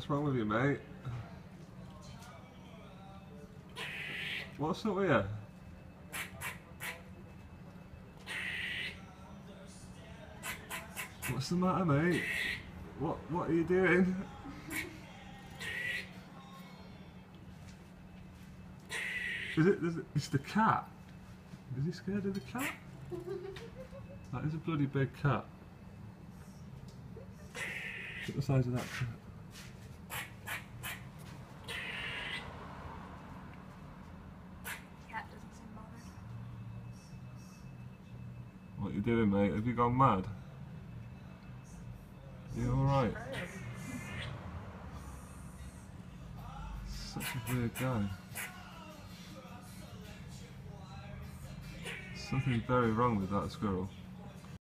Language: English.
What's wrong with you, mate? What's up with you? What's the matter, mate? What are you doing? It's the cat. Is he scared of the cat? That is a bloody big cat. Look at the size of that cat. Cat doesn't seem bothered. What are you doing, mate? Have you gone mad? Are you alright? Such a weird guy. Something very wrong with that squirrel.